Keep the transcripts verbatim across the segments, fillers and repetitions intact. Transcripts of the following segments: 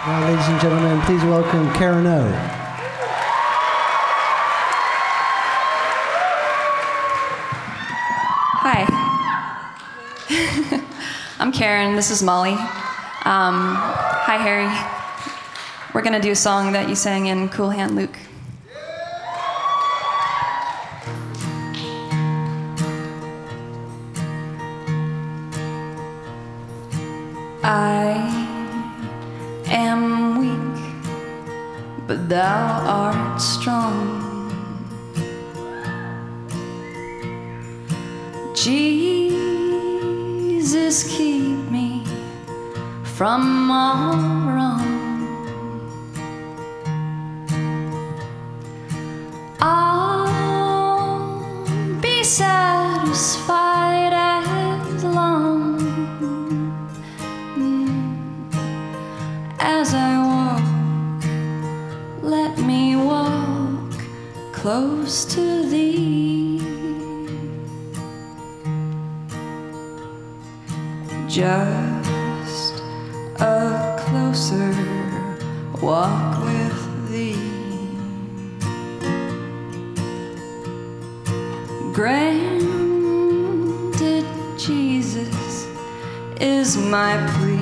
Now, ladies and gentlemen, please welcome Karen O. Hi. I'm Karen. This is Molly. Um, hi, Harry. We're going to do a song that you sang in Cool Hand Luke. I am weak, but thou art strong. Jesus, keep me from all wrong. I'll be satisfied as long as I walk. Let me walk close to thee. Just a closer walk with thee. Granted, Jesus, is my plea.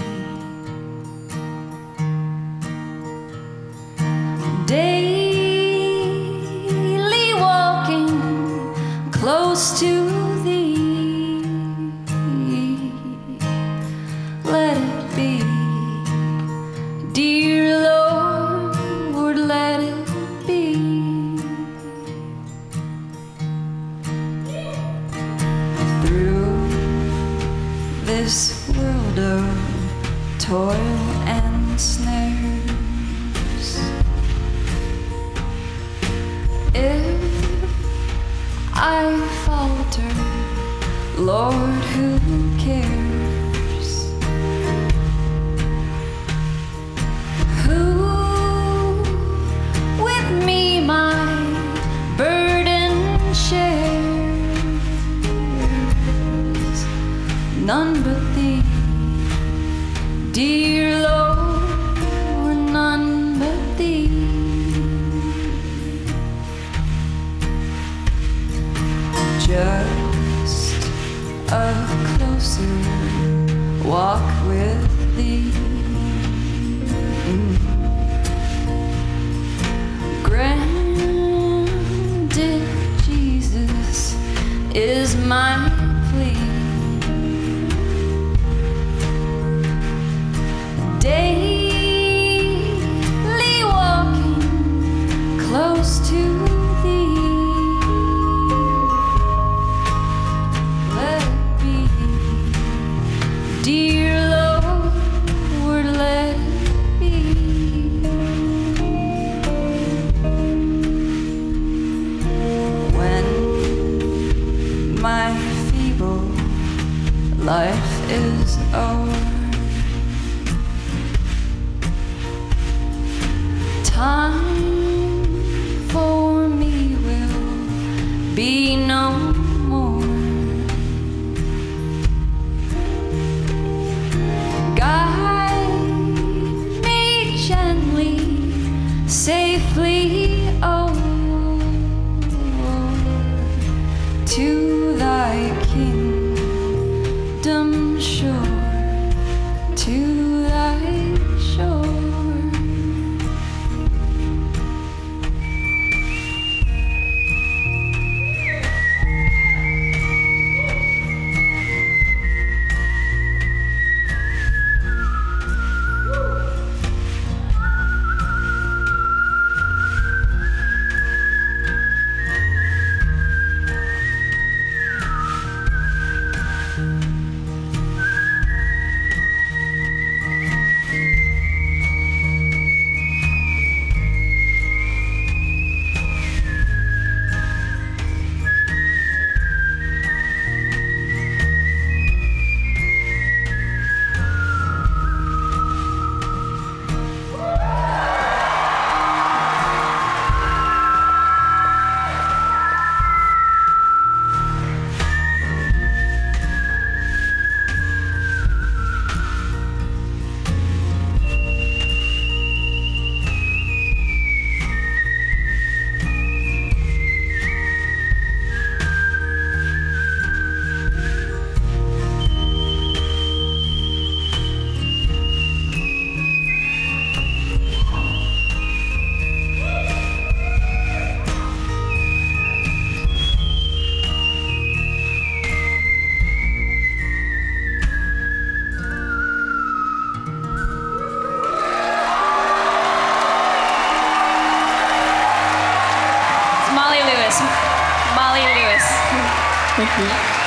Daily walking close to thee. Let it be, dear Lord, let it be. Through this world of toil and snares, if I falter, Lord, who cares? Who with me my burden shares? None but thee, dear Lord, none but thee. Just a closer walk with thee. Granted, Jesus, is my plea. Daily walking close to thee. Let it be, dear Lord. Thank you.